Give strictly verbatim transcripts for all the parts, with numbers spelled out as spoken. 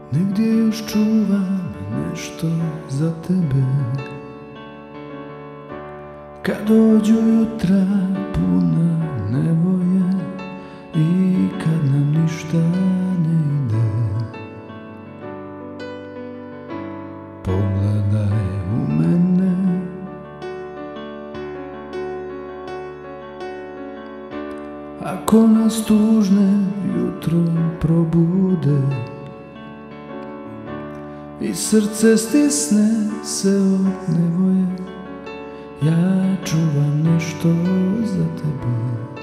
Negdje još čuvam nešto za tebe. Kad dođu jutra puna nevolje i kad nam ništa ne ide, pogledaj u mene. Ako nas tužne jutro probude i srce stisne se od nevolje, ja čuvam nešto za tebe.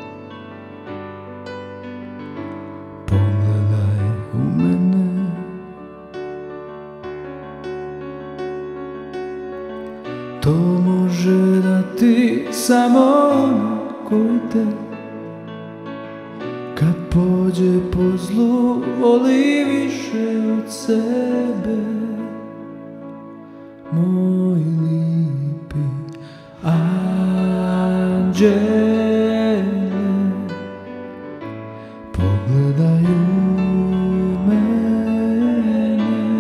Pogledaj u mene. To može da ti samo ono koji te, kad pođe po zlu, voli više od sebe. Moj lipi anđele, pogledaj u mene.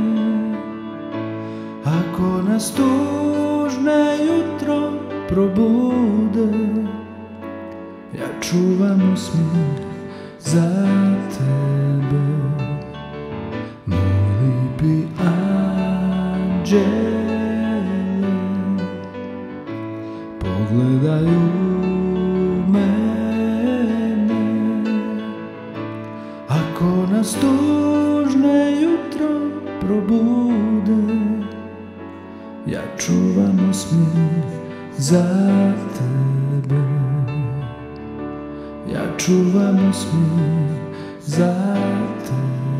Ako nas tužne jutro probude, ja čuvam osmijeh za tebe. Moj lipi anđele, pogledaj u mene. Ako nas tužne jutro probude, ja čuvam osmijeh za tebe. Ja čuvam osmijeh za tebe.